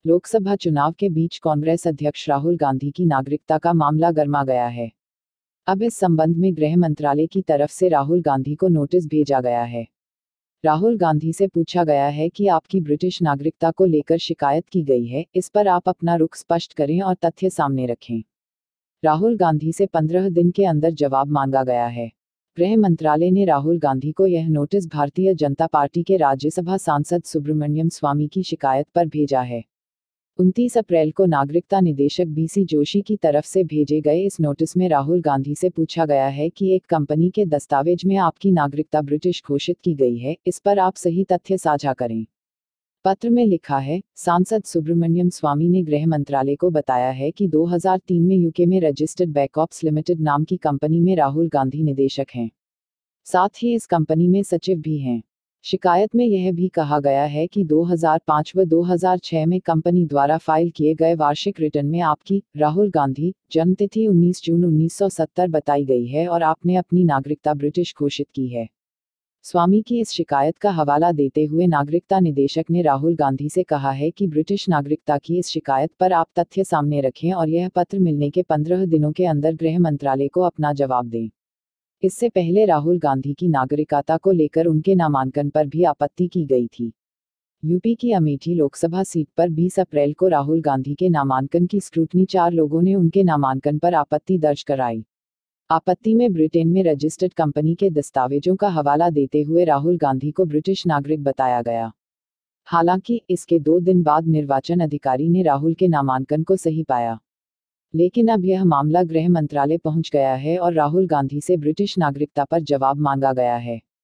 लोकसभा चुनाव के बीच कांग्रेस अध्यक्ष राहुल गांधी की नागरिकता का मामला गर्मा गया है। अब इस संबंध में गृह मंत्रालय की तरफ से राहुल गांधी को नोटिस भेजा गया है। राहुल गांधी से पूछा गया है कि आपकी ब्रिटिश नागरिकता को लेकर शिकायत की गई है, इस पर आप अपना रुख स्पष्ट करें और तथ्य सामने रखें। राहुल गांधी से 15 दिन के अंदर जवाब मांगा गया है। गृह मंत्रालय ने राहुल गांधी को यह नोटिस भारतीय जनता पार्टी के राज्यसभा सांसद सुब्रमण्यम स्वामी की शिकायत पर भेजा है। 29 अप्रैल को नागरिकता निदेशक बीसी जोशी की तरफ से भेजे गए इस नोटिस में राहुल गांधी से पूछा गया है कि एक कंपनी के दस्तावेज में आपकी नागरिकता ब्रिटिश घोषित की गई है, इस पर आप सही तथ्य साझा करें। पत्र में लिखा है, सांसद सुब्रमण्यम स्वामी ने गृह मंत्रालय को बताया है कि 2003 में यूके में रजिस्टर्ड बैकऑप्स लिमिटेड नाम की कंपनी में राहुल गांधी निदेशक हैं। साथ ही इस कंपनी में सचिव भी हैं। शिकायत में यह भी कहा गया है कि 2005 व 2006 में कंपनी द्वारा फाइल किए गए वार्षिक रिटर्न में आपकी, राहुल गांधी, जन्मतिथि 19 जून 1970 बताई गई है और आपने अपनी नागरिकता ब्रिटिश घोषित की है। स्वामी की इस शिकायत का हवाला देते हुए नागरिकता निदेशक ने राहुल गांधी से कहा है कि ब्रिटिश नागरिकता की इस शिकायत पर आप तथ्य सामने रखें और यह पत्र मिलने के 15 दिनों के अंदर गृह मंत्रालय को अपना जवाब दें। इससे पहले राहुल गांधी की नागरिकता को लेकर उनके नामांकन पर भी आपत्ति की गई थी। यूपी की अमेठी लोकसभा सीट पर 20 अप्रैल को राहुल गांधी के नामांकन की स्क्रूटनी 4 लोगों ने उनके नामांकन पर आपत्ति दर्ज कराई। आपत्ति में ब्रिटेन में रजिस्टर्ड कंपनी के दस्तावेजों का हवाला देते हुए राहुल गांधी को ब्रिटिश नागरिक बताया गया। हालांकि इसके 2 दिन बाद निर्वाचन अधिकारी ने राहुल के नामांकन को सही पाया। लेकिन अब यह मामला गृह मंत्रालय पहुंच गया है और राहुल गांधी से ब्रिटिश नागरिकता पर जवाब मांगा गया है।